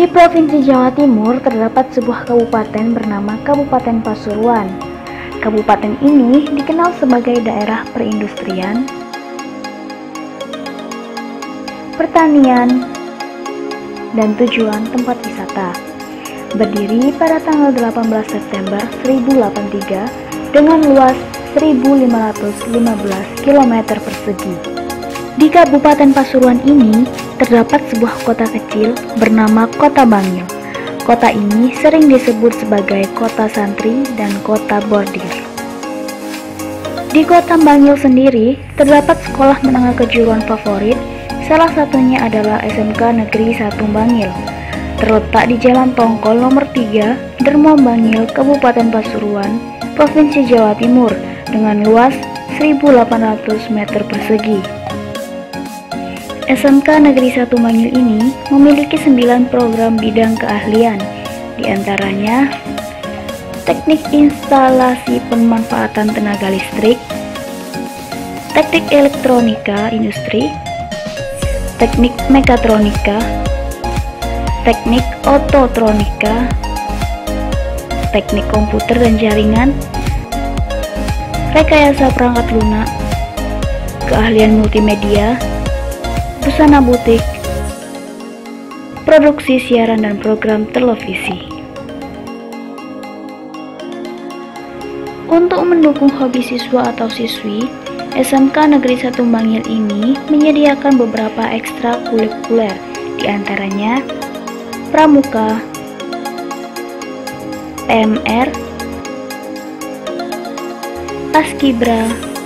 Di Provinsi Jawa Timur terdapat sebuah kabupaten bernama Kabupaten Pasuruan. Kabupaten ini dikenal sebagai daerah perindustrian, pertanian, dan tujuan tempat wisata. Berdiri pada tanggal 18 September 1083 dengan luas 1515 km persegi. Di Kabupaten Pasuruan ini terdapat sebuah kota kecil bernama Kota Bangil. Kota ini sering disebut sebagai kota santri dan kota bordir. Di Kota Bangil sendiri terdapat sekolah menengah kejuruan favorit, salah satunya adalah SMK Negeri 1 Bangil. Terletak di Jalan Tongkol nomor 3, Dermo Bangil, Kabupaten Pasuruan, Provinsi Jawa Timur dengan luas 1800 meter persegi. SMK Negeri 1 Bangil ini memiliki 9 program bidang keahlian, diantaranya teknik instalasi pemanfaatan tenaga listrik, teknik elektronika industri, teknik mekatronika, teknik ototronika, teknik komputer dan jaringan, rekayasa perangkat lunak, keahlian multimedia, busana butik, produksi siaran dan program televisi. Untuk mendukung hobi siswa atau siswi, SMK Negeri 1 Bangil ini menyediakan beberapa ekstrakurikuler, diantaranya pramuka, PMR, paskibra,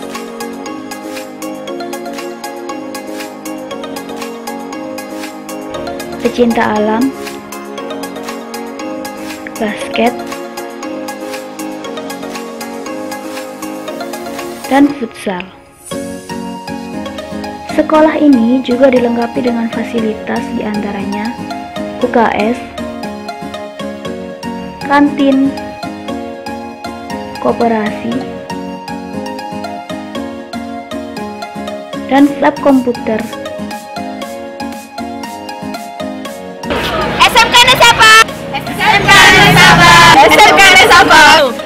pecinta alam, basket, dan futsal. Sekolah ini juga dilengkapi dengan fasilitas diantaranya UKS, kantin, koperasi, dan lab komputer. SMK Nesapa. SMK Nesapa. SMK Nesapa.